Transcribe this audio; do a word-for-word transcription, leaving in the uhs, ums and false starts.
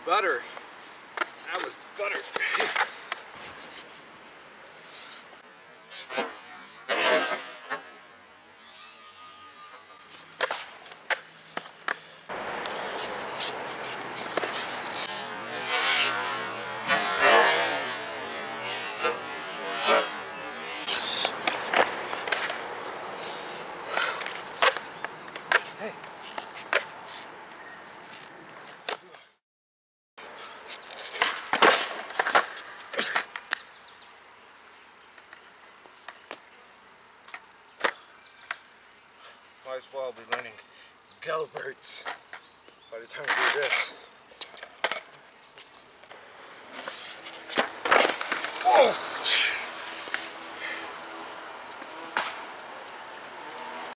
butter. That was butter. Yes. Hey. Might as well be learning Gilbert's by the time we do this.